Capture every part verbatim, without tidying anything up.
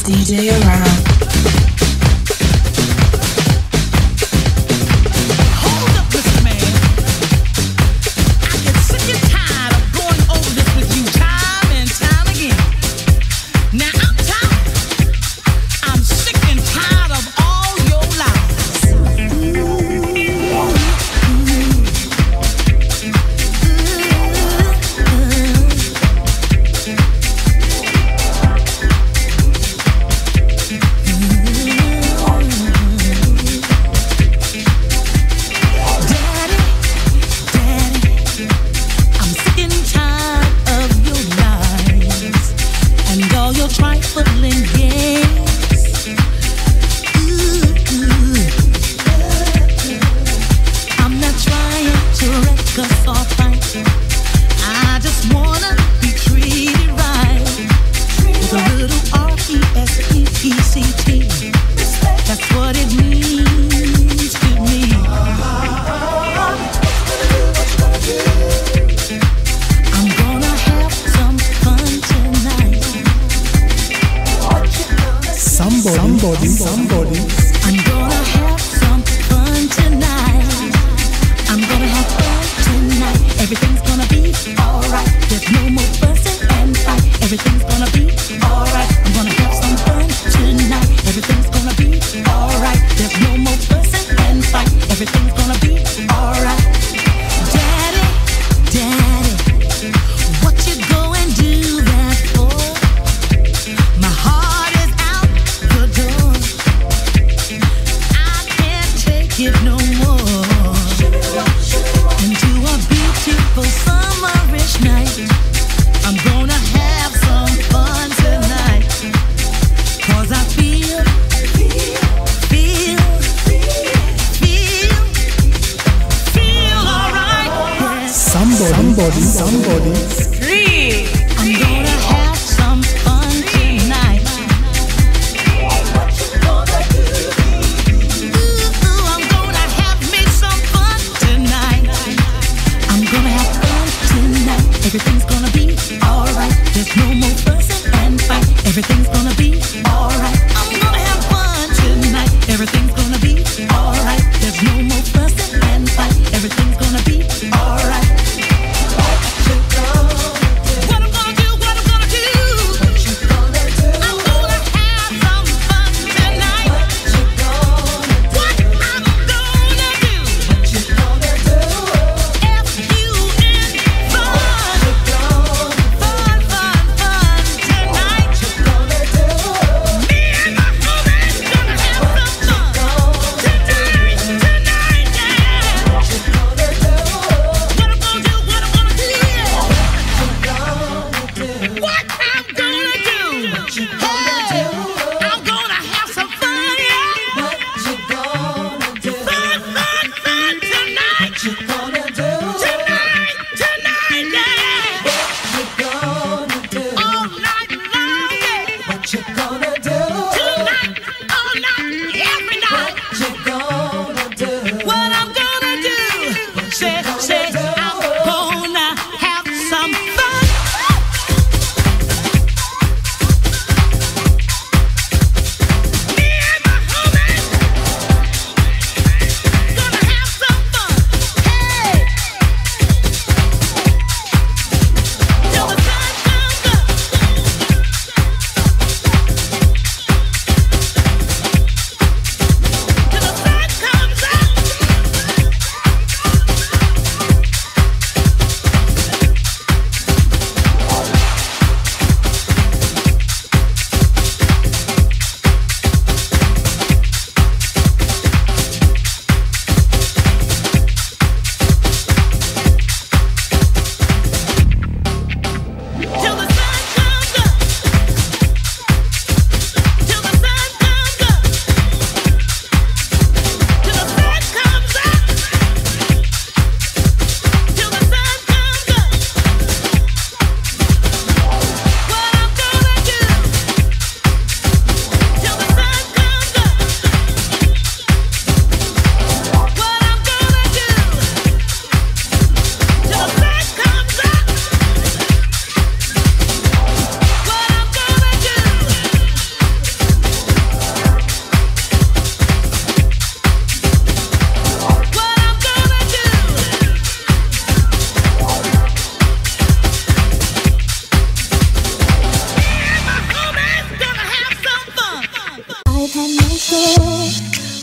D J around. Somebody, somebody. I'm gonna have some fun tonight. I'm gonna have fun tonight. Everything's gonna be alright. There's no more fussing and fight. Everything's gonna be alright. I'm gonna have some fun tonight. Everything's gonna be alright. There's no more fussing and fight. Everything's gonna be alright. Daddy, Daddy, what you go and do that for? My heart is out the door. I can't take it no more. Into a beautiful summerish night, I'm gonna have some fun tonight. 'Cause I feel, feel, feel, feel, feel alright. Yeah. Somebody, somebody, somebody. Scream. I'm gonna have some fun tonight. What you gonna do? Ooh, I'm gonna have me some fun tonight. I'm gonna have fun tonight. Everything's gonna be alright. There's no more fussing and fight. Everything's gonna be alright. I'm gonna have fun tonight. Everything's gonna be alright. There's no more fussing and fight. Everything's gonna be alright. What I'm gonna do, what I'm gonna do. I'm gonna have some fun tonight. What I'm gonna do. F U N fun. Fun, fun, fun tonight. Me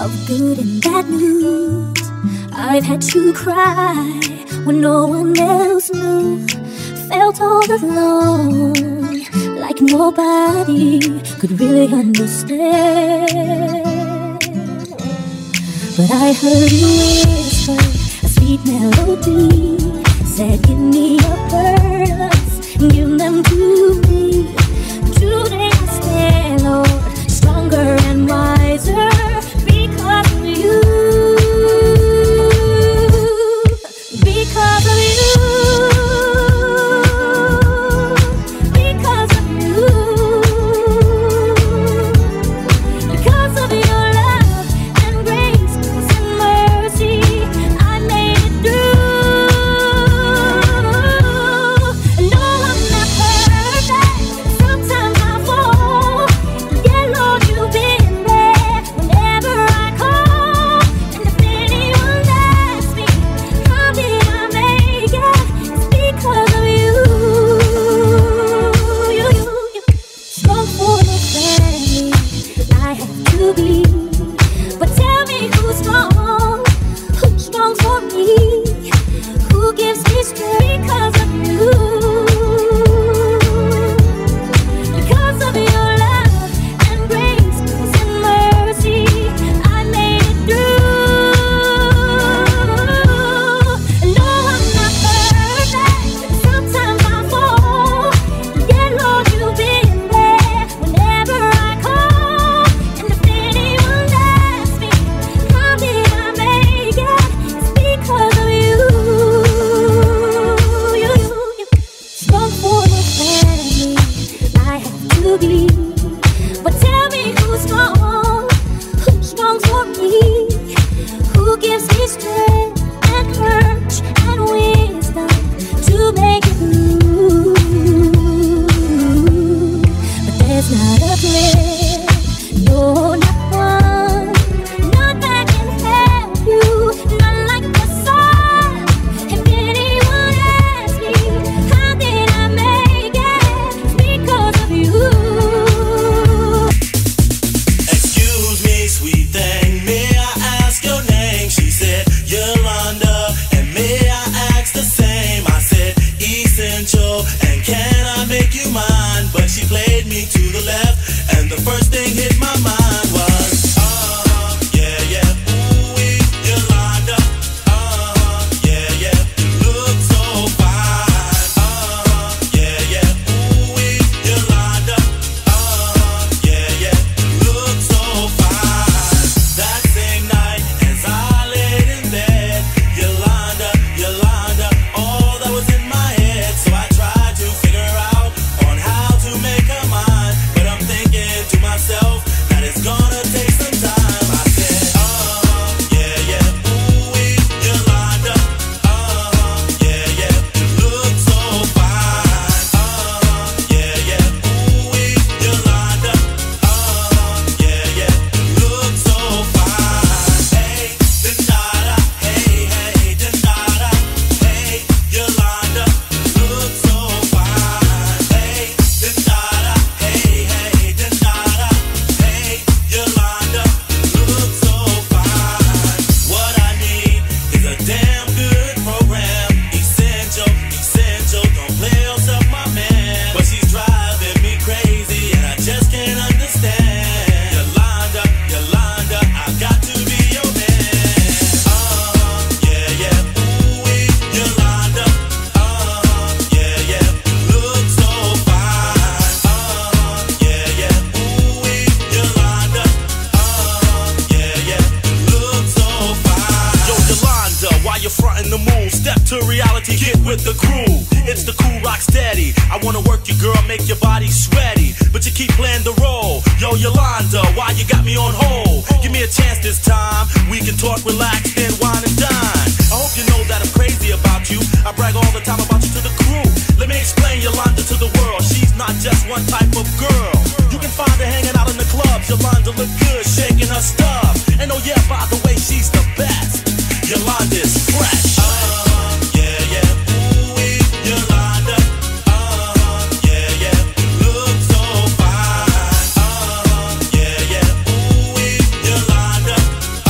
of good and bad news. I've had to cry when no one else knew. Felt all alone, like nobody could really understand. But I heard you whisper a sweet melody, said give me your burdens, give them to me. Today I stand, Lord, stronger and wiser because of you. Because of you. Because of you. Because of your love and grace and mercy, I made it through. No, I'm not perfect. Sometimes I fall. Yeah, Lord, you've been there whenever I call. And if anyone asks me, how did I make it? It's because of you. You, you, you. Strong for the family, I have to be. But tell me who's strong, who's strong for me, who gives me strength because of you. Because of your love and grace and mercy, I made it through. No, I'm not perfect. Sometimes I fall. Yeah, Lord, you've been there whenever I call. And if anyone asks me, how did I make it? It's because of you. You, you, you. Strong for the family, I have to be. But tell me who's strong, who's strong for me, who gives me strength and courage and wisdom to make it through. But there's not a friend, no, not one, none that can help you, none like the sun. If anyone asks me, how did I make it? It's because of you. Excuse me, sweet thing, may I ask your name? She said, Yolanda, and may I ask the same? I said, essential, and can I make you mine? But she played me to the left, and the first thing hit my mind was, uh-huh, yeah, yeah, ooh-wee, Yolanda, uh-huh, yeah, yeah, you look so fine, uh-huh, yeah, yeah, ooh-wee, Yolanda, uh-huh, yeah, yeah, you look so fine. That same night, as I laid in bed, Yolanda, Yolanda, all that was in my head. So I tried to figure out on how to make her mine, but I'm thinking to myself that it's gonna take some time. I said, uh-huh, yeah, yeah, ooh-wee, Yolanda, uh-huh, yeah, yeah, you look so fine, uh-huh, yeah, yeah, ooh-wee, Yolanda, uh-huh, yeah, yeah, you look so fine. Hey, da-da-da, hey, hey, da-da-da, hey, Yolanda, you look so fine. Hey, da-da-da, hey, hey, da-da-da, hey, Yolanda, you look so fine. What I need is a damn good program. Essential, essential, don't play yourself, my man. But she's driving me crazy, and I just can't understand. Yolanda, Yolanda, I've got to be your man. Uh-huh, yeah, yeah, ooh-wee, Yolanda, uh-huh, yeah, yeah, you look so fine. Uh-huh, yeah, yeah, ooh-wee, Yolanda, uh-huh, yeah, yeah, you look so fine. Yo, Yolanda, why you frontin' the move? Step to reality, get with the crew. It's the cool rock steady. I wanna work you, girl, make your body sweaty, but you keep playing the role. Yo, Yolanda, why you got me on hold? Give me a chance this time. We can talk, relax, then wine and dine. I hope you know that I'm crazy about you. I brag all the time about you to the crew. Let me explain Yolanda to the world. She's not just one type of girl. You can find her hanging out in the clubs. Yolanda look good, shaking her stuff. And oh yeah, by the way, she's the best. Yolanda's fresh. Uh-huh, yeah, yeah, ooh-wee, Yolanda, uh-huh, yeah, yeah, you look so fine. Uh-huh, yeah, yeah, ooh-wee, Yolanda,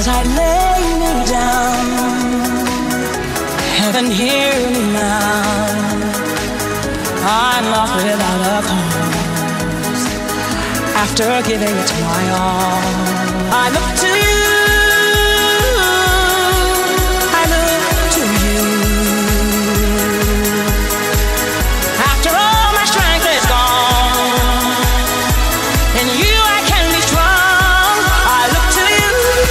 As I lay me down, heaven hear me now. I'm lost without a cause. After giving it my all, I look to you. I look to you. After all my strength is gone, in you I can be strong. I look to you.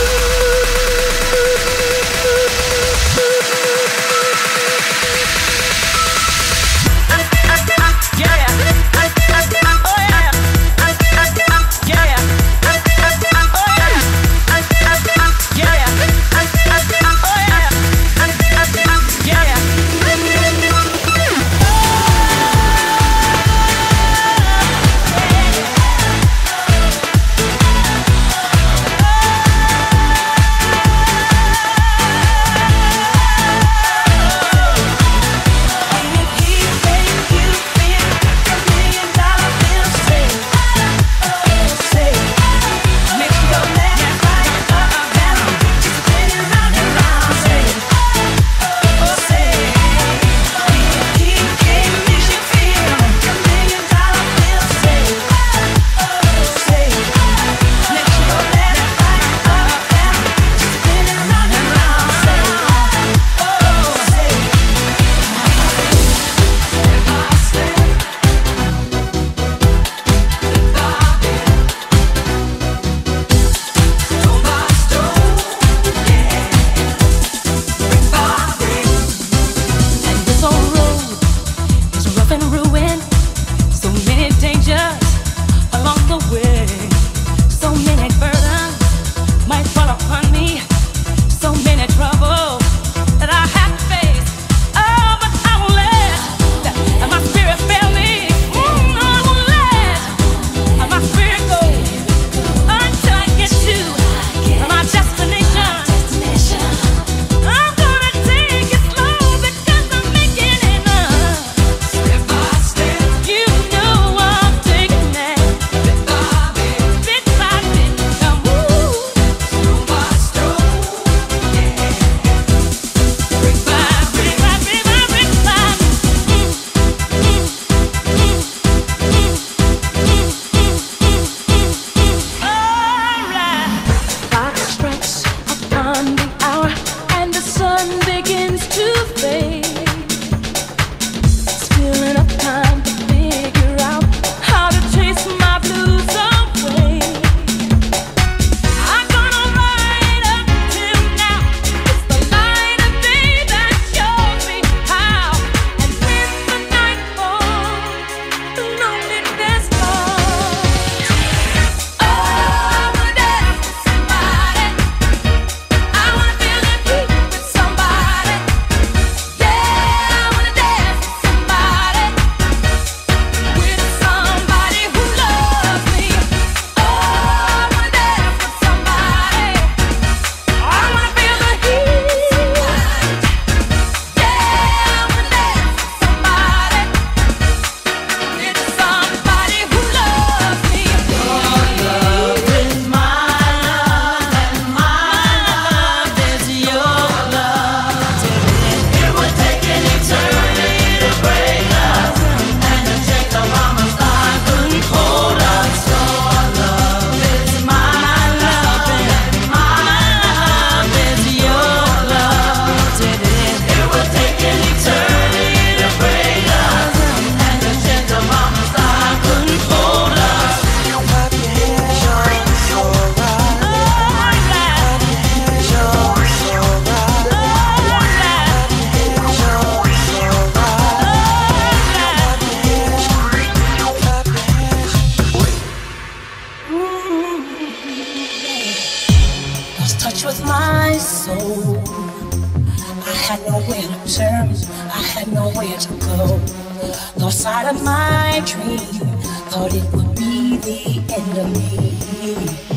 had nowhere to turn, I had nowhere to go. Lost sight of my dream, thought it would be the end of me.